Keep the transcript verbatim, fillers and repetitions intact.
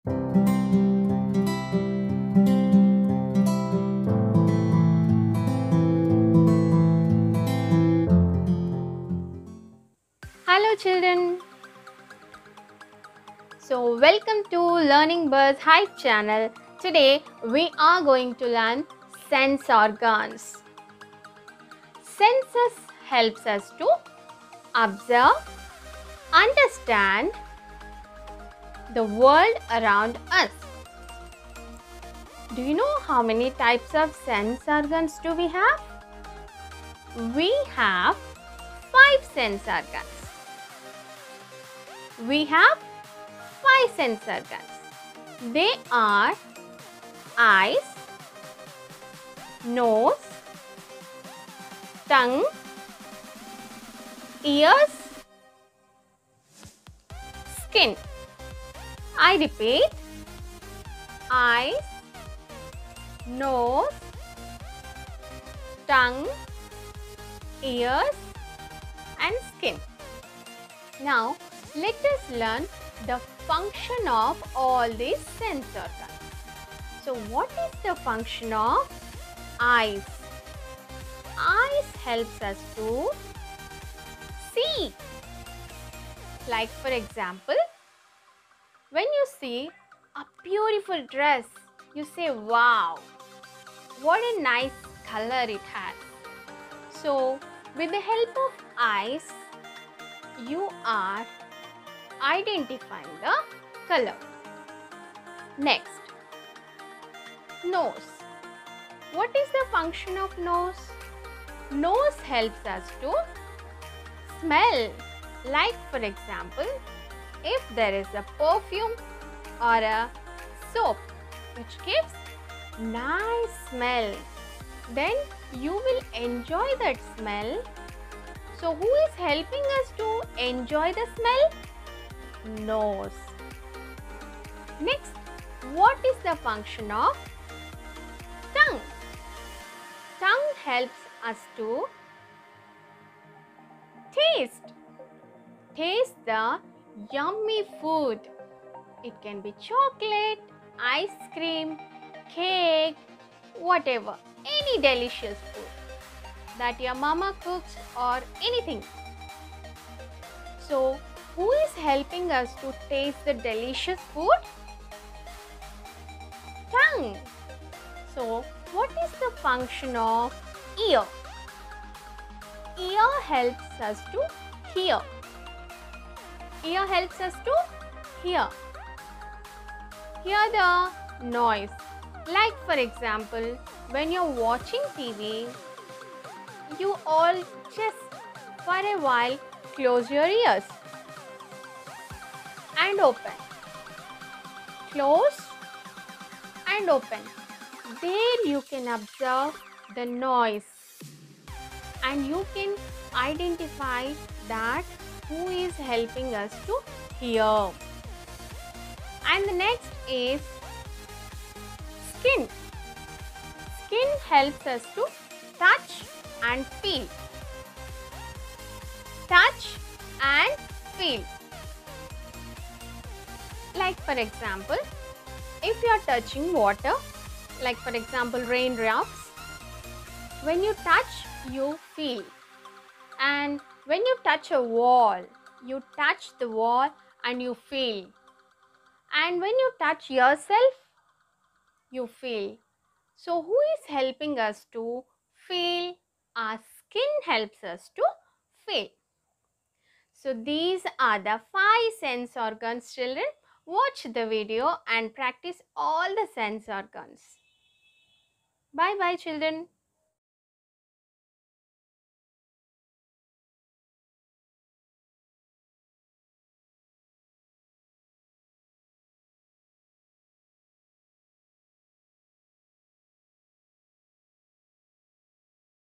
Hello children. So welcome to Learning Birds Hype channel. Today we are going to learn sense organs. Senses helps us to observe, understand the world around us. Do you know how many types of sense organs do we have? We have five sense organs. We have five sense organs. They are eyes, nose, tongue, ears, skin. I repeat, eyes, nose, tongue, ears and skin. Now, let us learn the function of all these sense organs. So, what is the function of eyes? Eyes helps us to see. Like for example, when you see a beautiful dress, you say, wow, what a nice color it has. So, with the help of eyes, you are identifying the color. Next, nose. What is the function of nose? Nose helps us to smell. Like for example, if there is a perfume or a soap which gives nice smell, then you will enjoy that smell. So who is helping us to enjoy the smell? Nose. Next, what is the function of tongue? Tongue helps us to taste. Taste the yummy food. It can be chocolate, ice cream, cake, whatever, any delicious food that your mama cooks or anything. So, who is helping us to taste the delicious food? Tongue. So, what is the function of ear? Ear helps us to hear. Ear helps us to hear. Hear the noise. Like for example, when you're watching T V, you all just for a while close your ears and open. Close and open. There you can observe the noise and you can identify that who is helping us to hear. And the next is skin. Skin helps us to touch and feel. Touch and feel. Like for example, if you are touching water, like for example raindrops, when you touch, you feel. And when you touch a wall, you touch the wall and you feel. And when you touch yourself, you feel. So who is helping us to feel? Our skin helps us to feel. So these are the five sense organs, children. Watch the video and practice all the sense organs. Bye bye children.